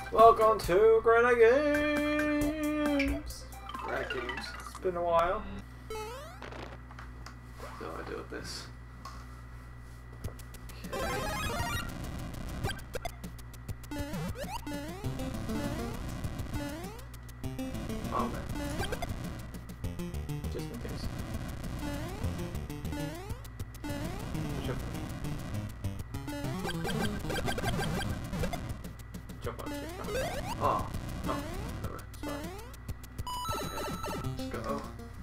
Welcome to Granite Games! Granite Games. It's been a while. What do I do with this? Okay. Oh man. Just in case. Jump on shit. Oh. No, never. It's fine. Okay. Let's go.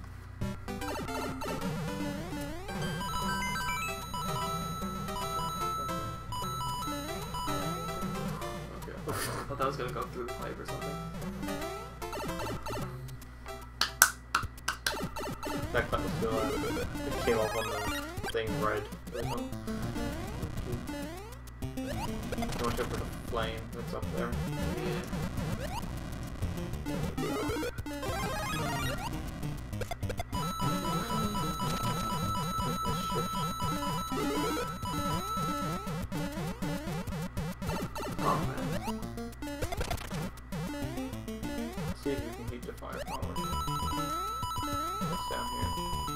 Okay. I thought that was gonna go through the pipe or something. That clap was still out of it. It came up on the thing red. Watch out for the flame that's up there. Yeah. Oh man. See if you can heat the firepower. It's down here.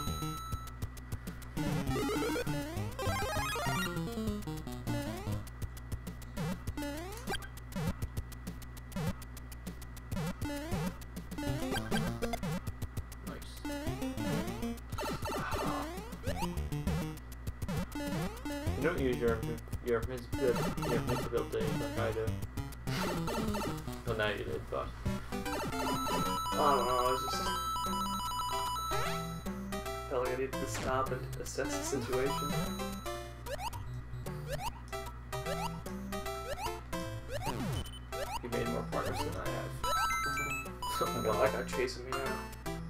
Nice. You don't use your invincibility like I do. Well, now you did, but I don't know, I was just felt like I needed to stop and assess the situation. you made more progress than I have. I got that guy chasing me now.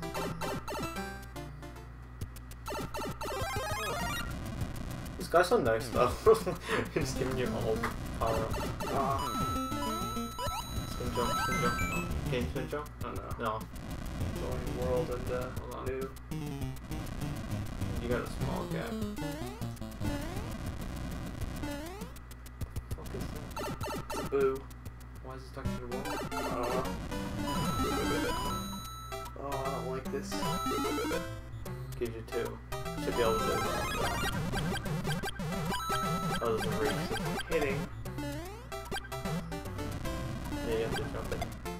This guy's so nice though. He's giving you all power up. Spin jump, spin jump. Oh, can you spin jump? Oh no. No. Join world and Hold on. new. You got a small gap. What the fuck is that? It's a boo. Why is it stuck to the wall? I don't know. Oh, I don't like this. Gives you two. Should be able to do it. Oh, there's a reach. Hitting. Yeah, you have to jump in.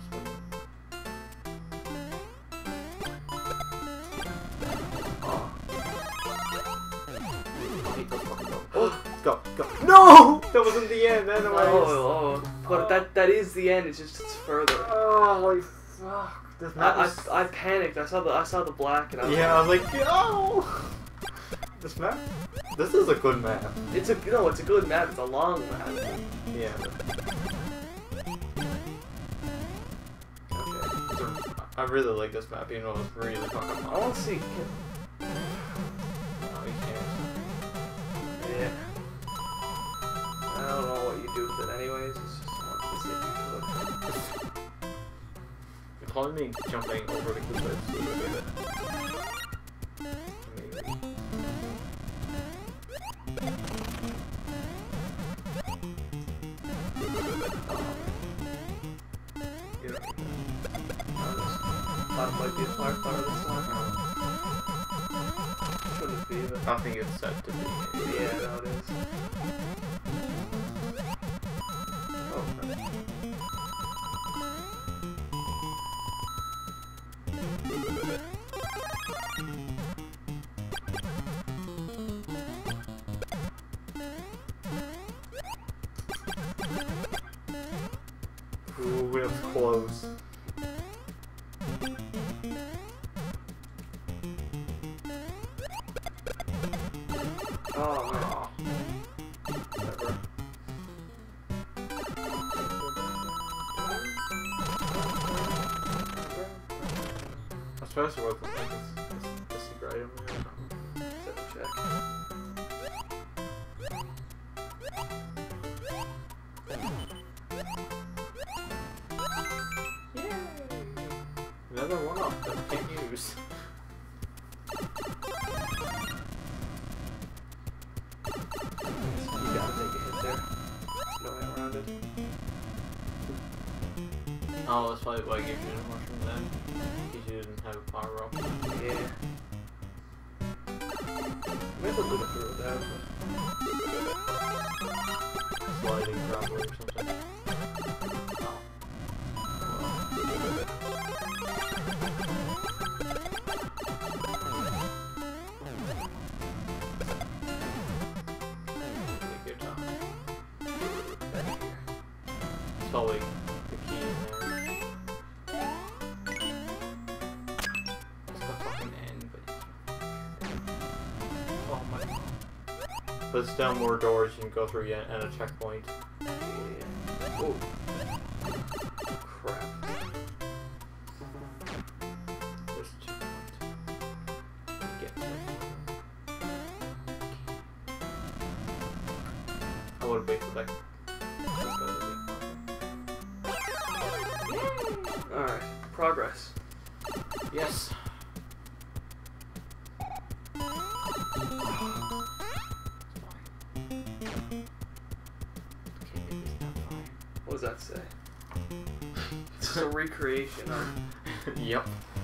Oh. Oh, go, go. No! That wasn't the end, anyways. Oh. But that is the end. It's just it's further. Oh, holy fuck. This map is... I panicked. I saw the black and I was Yeah, I was like, no! This map? This is a good map. it's a good map. It's a long map. Yeah. Okay. I really like this map, even though it's really fucking I long. want to see. No, you can't. Yeah. I don't know what you do with it anyways. It's just I wanted to see if you could. You're calling me jumping over the cliff. Maybe. You don't need Thought it might be a firefighter this time. Shouldn't be, but that. I think it's set to be. yeah, no, it is. Oh, crap. Ooh, it was close. Oh man. Whatever. I suppose it wasn't like a secret item or something. Set the check. Another one-off that we can't use. You gotta take a hit there. No way around it. Oh, that's probably why I gave you the mushroom then. Because you didn't have a power up. Yeah. Maybe I'll look through that. Sliding probably or something. Oh. Good job. It's probably the key in there. It's the fucking end, but oh my god. But it's down more doors you can go through yet and a checkpoint. Yeah. Oh. Crap. There's a checkpoint. Get checkpoint. I would wait for that. Alright. Progress. Yes. What does that say? It's a recreation of... Yep.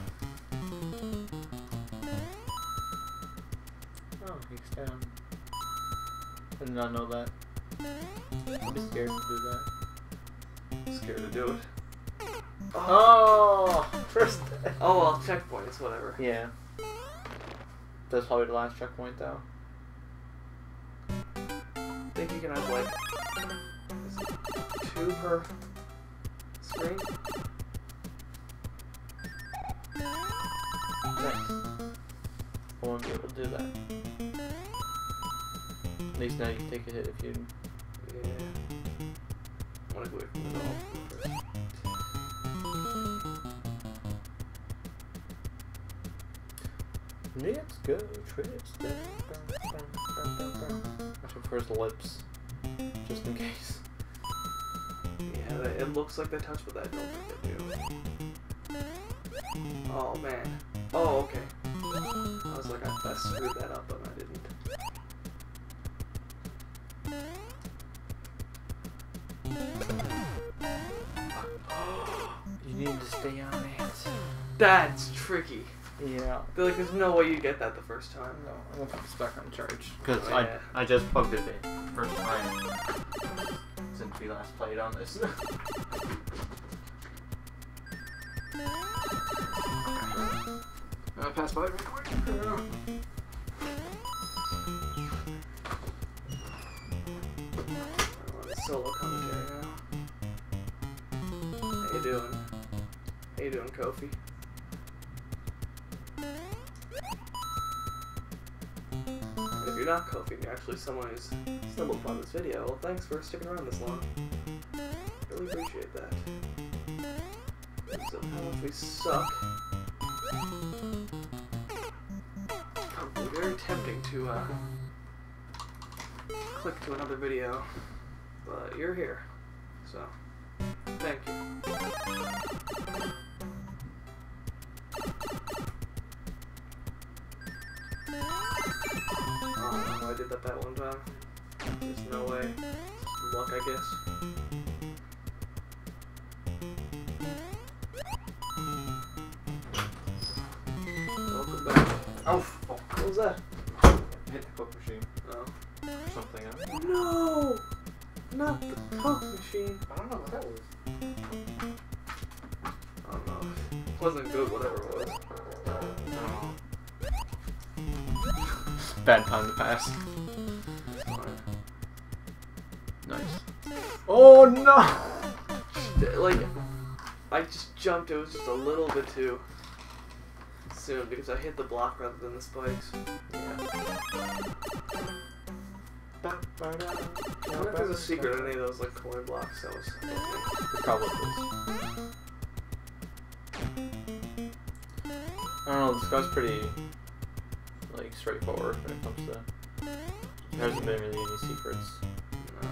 Oh, he's down. I did not know that. I'd be scared to do that. Scared to do it. Oh! First. Oh well, checkpoints, whatever. Yeah. That's probably the last checkpoint though. I think you can have like 2 per screen. Nice. I won't be able to do that. At least now you can take a hit if you... Yeah. I wanna go away from the doll first. Let's go, Tristan. Actually, first lips. Just in case. Yeah, it looks like they touch, but I don't think they do. Oh man. Oh, okay. I was like, I screwed that up, but I didn't. You need to stay on it. That's tricky. Yeah. I feel like there's no way you get that the first time. No, I'm gonna put this back on charge. Because Oh, yeah. I just plugged it in. First time since we last played on this. Pass by real quick. I want a solo commentary now. How you doing? How you doing, Kofi? If you're not Kofi and you're actually someone who's stumbled upon this video, well, thanks for sticking around this long. Really appreciate that. So how much we suck. Probably very tempting to click to another video, but you're here, so thank you. Oh no, I did that one time. There's no way. It's luck, I guess. Welcome back. Oh, fuck. What was that? Hit the Coke machine. Oh. Or something. No! Not the Coke machine. I don't know what that was. I don't know. It wasn't good, whatever it was. Bad time to pass. It's fine. Nice. Oh no! Like, I just jumped, it was just a little bit too soon because I hit the block rather than the spikes. Yeah. I wonder if there's a secret in any of those like coin blocks that was okay. It probably is. I don't know, this guy's pretty like straightforward when it comes to... There hasn't been really any secrets. No.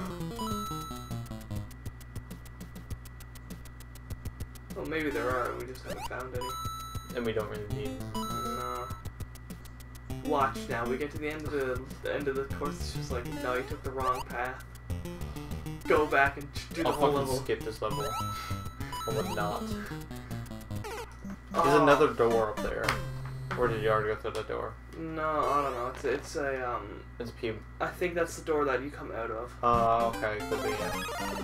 Well, maybe there are, we just haven't found any. And we don't really need... No. Watch now, we get to the end of the course, it's just like, no, you took the wrong path. Go back and do the I'll whole fucking level. skip this level. I would not. Oh. There's another door up there. Or did you already go through the door? No, I don't know. It's a It's a pew. I think that's the door that you come out of. Okay, could be, yeah.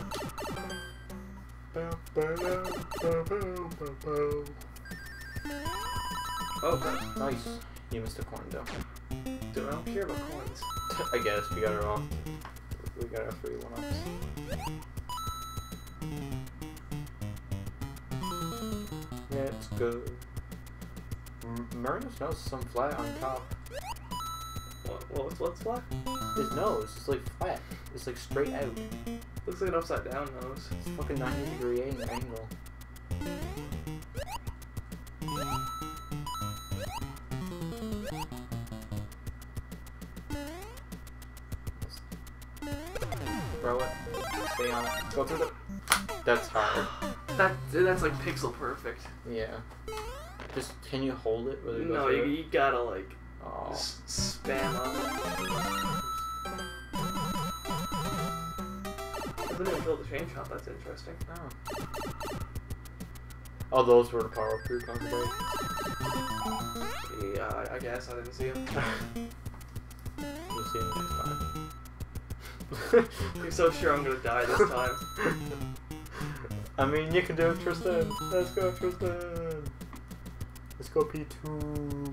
Oh, God. Nice. You missed a coin though. Dude, I don't care about coins. I guess we got it all. We got our 3 1-ups. Let's go. Mario's nose is some flat on top. What's flat? His nose is like flat. It's like straight out. Looks like an upside down nose. It's a fucking 90-degree angle. Throw it. Stay on it. Go through the... That's hard. That's like pixel perfect. Yeah. Just, can you hold it? Whether No, you gotta like oh. spam up. Doesn't even build the chain shot. That's interesting. Oh. Oh, those were the power-up you were talking about? Yeah, I guess I didn't see him. We'll see him next time. You're so sure I'm gonna die this time. I mean, you can do it, Tristan. Let's go, Tristan. Let's go, P2.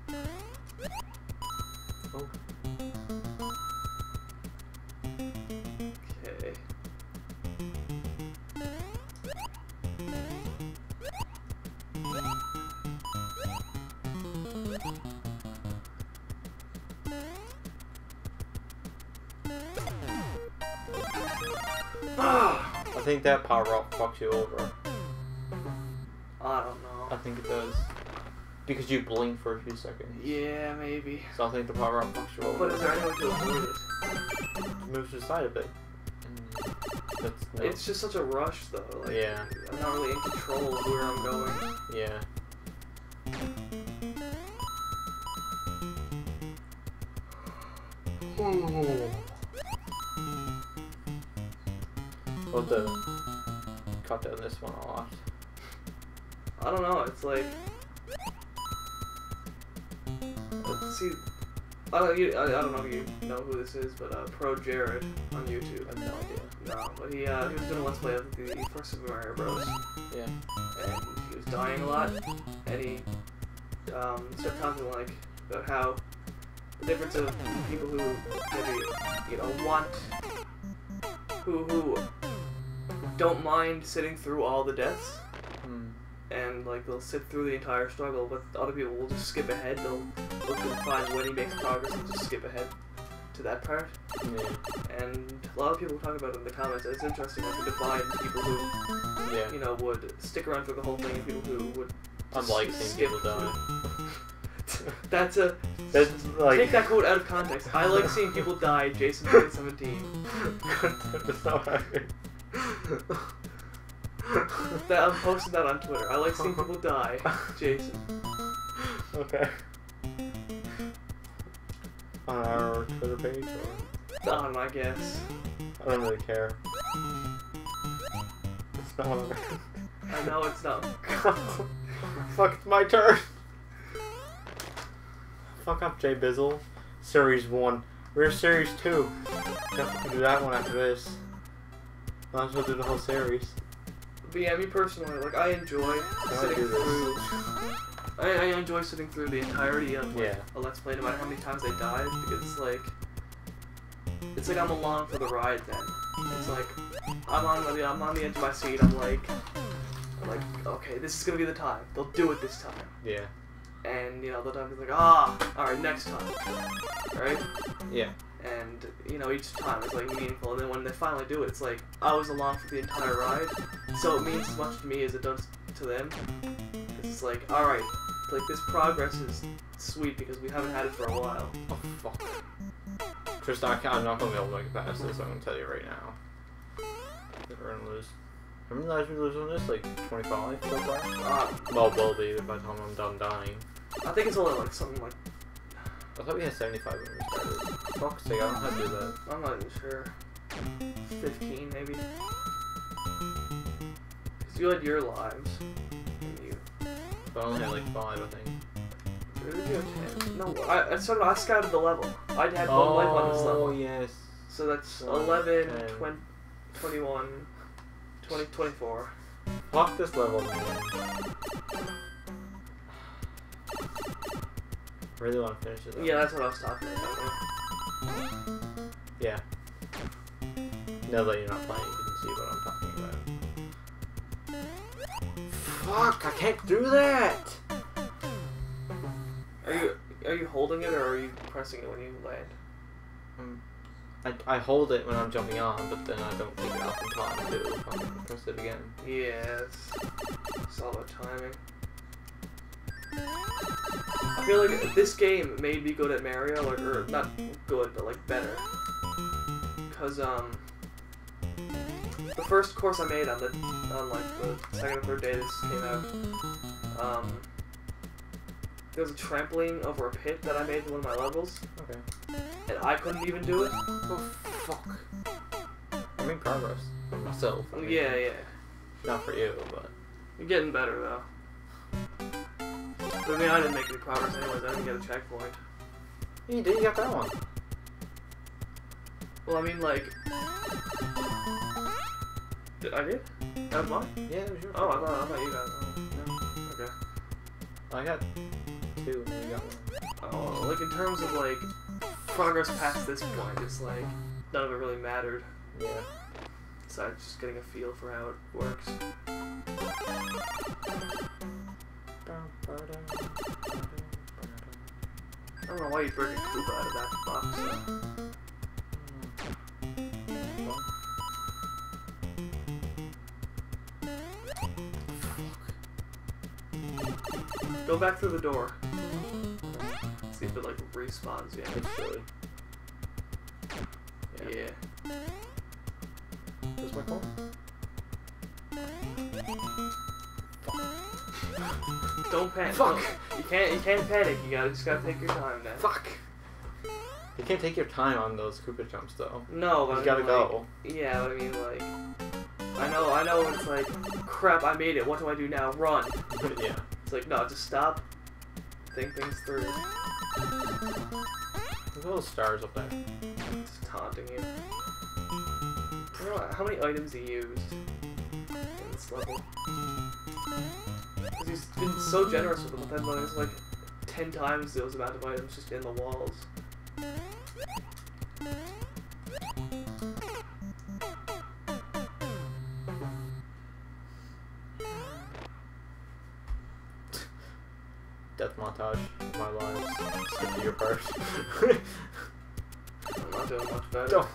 Oh. Okay. I think that power-up fucks you over. I don't know. I think it does. Because you blink for a few seconds. Yeah, maybe. So I think the power-up fucks you over. But is there any way to avoid it? Moves to the side of it. That's, no. It's just such a rush, though. Like, Yeah. I'm not really in control of where I'm going. Yeah. We'll have to cut down this one a lot. I don't know. It's like, see, I don't know if you know who this is, but Pro Jared on YouTube. I have no idea. No, but he was doing a let's play of the first Super Mario Bros. Yeah. And he was dying a lot, and he started talking like about how the difference of people who maybe want who don't mind sitting through all the deaths. And like they'll sit through the entire struggle, but other people will just skip ahead. They'll look and find when he makes progress and just skip ahead to that part. Yeah. And a lot of people talk about it in the comments. It's interesting, like the divide in people who, would stick around through the whole thing, and people who would. Unlike seeing people die. That's like take that quote out of context. I like seeing people die. Jason 2017. That's not accurate. I'm posting that on Twitter. I like seeing people die. Jason. Okay. On our Twitter page, or? On, I guess. I don't really care. It's not on I know it's not. Fuck, it's my turn! Fuck up, Jay Bizzle. Series 1. Where's Series 2? Definitely do that one after this. Might as well do the whole series. But yeah, me personally, like, I enjoy sitting through... I enjoy sitting through the entirety of like, a Let's Play, no matter how many times I die, because it's like I'm along for the ride then. It's like, I'm on the edge of my seat, I'm like, okay, this is gonna be the time. They'll do it this time. Yeah. And, they'll be like, alright, next time. Right? Yeah. And, each time it's like meaningful, and then when they finally do it, it's like, I was along for the entire ride, so it means as much to me as it does to them. It's like, alright, like this progress is sweet because we haven't had it for a while. Oh, fuck. Tristan, I'm not gonna be able to make it past this, I'm gonna tell you right now. We're gonna lose. How many lives we lose on this? Like 25 so far? Well, will be by the time I'm done dying. I think it's only like something like... I thought we had 75 when we started. Fuck's sake, I don't know how to do that. I'm not even sure. 15 maybe? So you had your lives. And you. But I only had like 5, I think. Or did you have 10? No, I scouted the level. I had 1 life on this level. Oh, yes. So that's 11, 20, 21, 20, 24. Fuck this level, man. Really want to finish it though. Yeah, that's what I was talking about. Yeah. Now that you're not playing, you can see what I'm talking about. Fuck! I can't do that! Are you holding it or are you pressing it when you land? I hold it when I'm jumping on, but then I don't take it off in time to press it again. Yeah, it's all about timing. I feel like this game made me good at Mario, like, or not good, but like better. Cause the first course I made on like the second or third day this came out, there was a trampoline over a pit that I made in one of my levels. Okay. And I couldn't even do it. Oh fuck! I'm in progress for myself. I mean, yeah. Not for you, but You're getting better though. But I mean, I didn't make any progress anyways. I didn't get a checkpoint. you did. You got that one. Well, I mean, like, I did. That was mine. Yeah, it was your Oh, I thought you got it. No. Okay. I got 2 and you got 1. Oh, like in terms of like progress past this point, it's like none of it really mattered. Yeah. Besides just getting a feel for how it works. I don't know why you'd break a Koopa out of that box. Go back through the door. See if it like respawns you. It's silly. Yeah. Where's my phone? Don't panic. Fuck! You can't panic. You just gotta take your time now. Fuck! You can't take your time on those Koopa jumps though. No, but You gotta go. Yeah, but I mean like, I know it's like, crap, I made it. What do I do now? Run. Yeah. It's like, no, just stop. Think things through. There's little stars up there. Just taunting you. I don't know how many items he used in this level. Because he's been so generous with them, but then there's like 10 times those amount of items just in the walls. Death montage of my lives. Skip to your part. I'm not doing much better. Don't.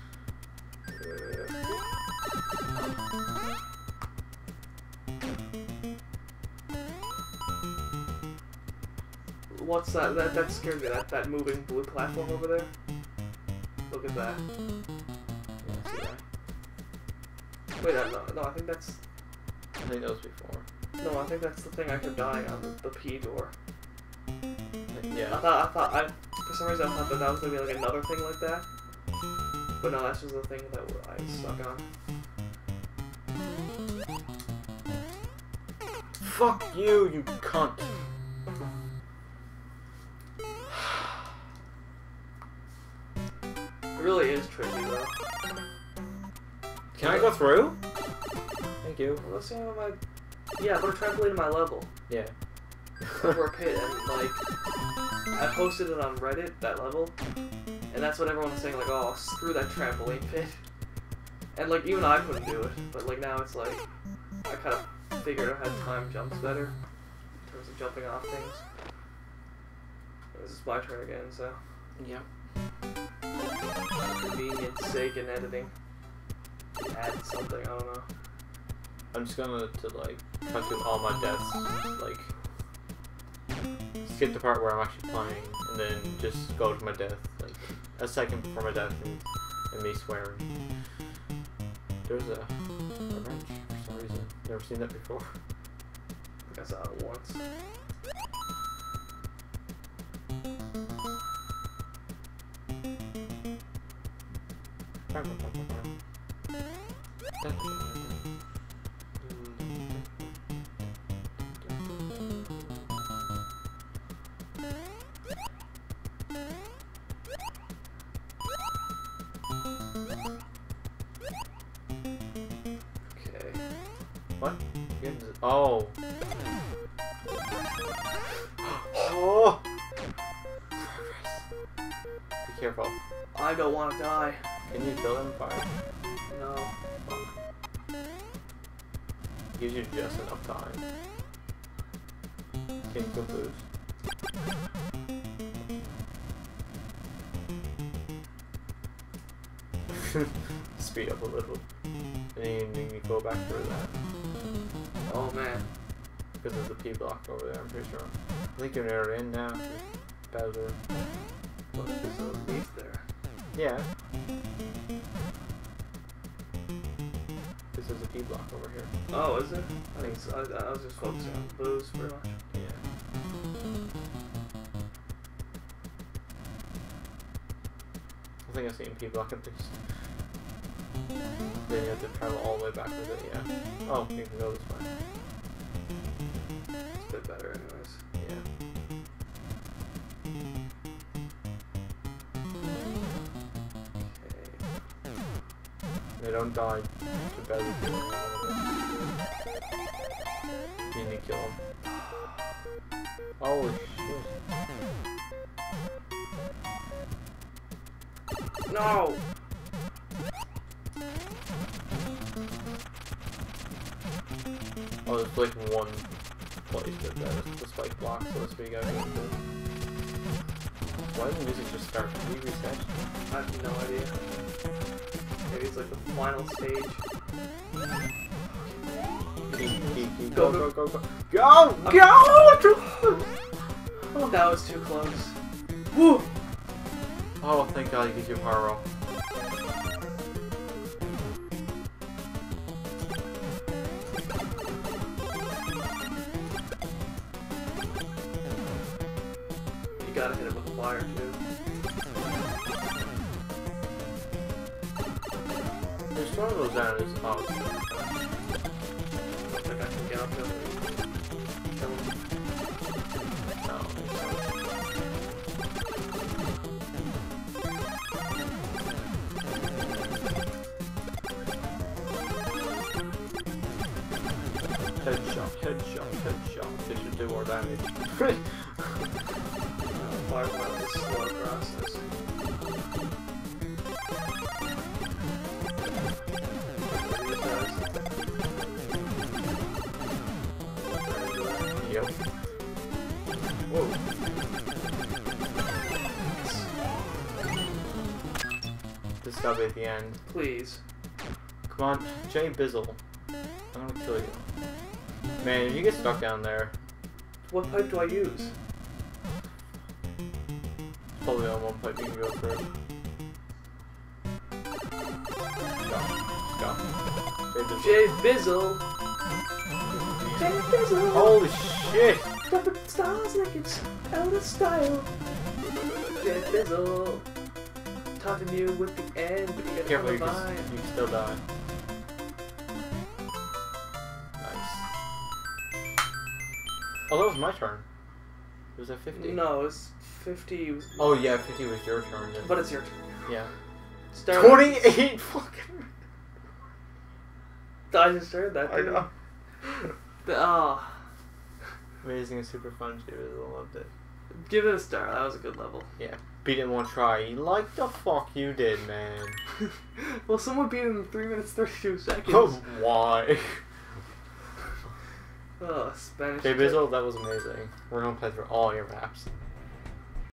What's that? That scared me. That moving blue platform over there. Look at that. Yeah, see that? Wait, no, I think that's. I think that was before. No, I think that's the thing I kept dying on, the P door. Yeah. For some reason I thought that was gonna be like another thing like that. But no, that's just the thing that I stuck on. Fuck you, you cunt. It really is tricky though. Can I go through? Thank you. Well, let's see how my. Yeah, put a trampoline in my level. Yeah. Over a pit, and like, I posted it on Reddit, that level, and that's what everyone was saying, like, oh, screw that trampoline pit. And like, even I couldn't do it, but like now it's like, I kind of figured out how time jumps better, in terms of jumping off things. This is my turn again, so. Yep. For convenience sake in editing. Add something, I don't know. I'm just gonna like cut through all my deaths, like skip the part where I'm actually playing, and then just go to my death, like a second before my death, and me swearing. There's a wrench for some reason. Never seen that before. I think I saw it once. What? Oh. Oh. Be careful. I don't want to die. Can you kill him? Fire. No. Gives you just enough time. Can you confuse? Speed up a little. And you need to go back through that. Oh man. Because there's a P block over there, I'm pretty sure. I think you're near the end now. Bowser. Look, there's a leaf there. Yeah. Because there's a P block over here. Oh, is it? I think so. I was just focusing on the booze pretty much. Yeah. I think I've seen P block at least. Then you have to travel all the way back with it, yeah. Oh, you can go this way. It's a bit better anyways. Yeah. Okay. They don't die to Bowser. You need to kill them. Holy shit. No! Oh, there's like one place that there's the spike block, so this we go into. Why did the music just start? Can we reset? I have no idea. Maybe it's like the final stage. Go, go, go, go. Go! Go! Oh, that was too close. Woo! Oh, thank God he gives you a power roll. You gotta hit it with a fire too. There's one of those down is oh, I think I can get up to him. Kill him. no. Headshot, headshot, headshot. They should do more damage. Firefly is a slow process. Yep. Whoa. This gotta be at the end. Please. Come on, Jay Bizzle. I'm gonna kill you. Man, if you get stuck down there, What pipe do I use? probably on one pipe you can go through. Stop. Stop. Jay Bizzle. Jay Bizzle. Holy shit! Dropping stars like it's out of style. Jay Bizzle. Taunting you with the end, but you gotta Careful, come you by. can still die. Nice. Oh, that was my turn. Was that 50? No, it's 50. Oh yeah, 50 was your turn then. But it's your turn. Yeah. Start 28 fucking... I just heard that. I know. Oh. Amazing and super fun, Jay Bizzle. Loved it. Give it a star. That was a good level. Yeah. Beat it in one try. Like the fuck you did, man. Well, someone beat it in 3 minutes 32 seconds. Oh, why? Oh, Spanish. Jay Bizzle, that was amazing. We're gonna play through all your maps.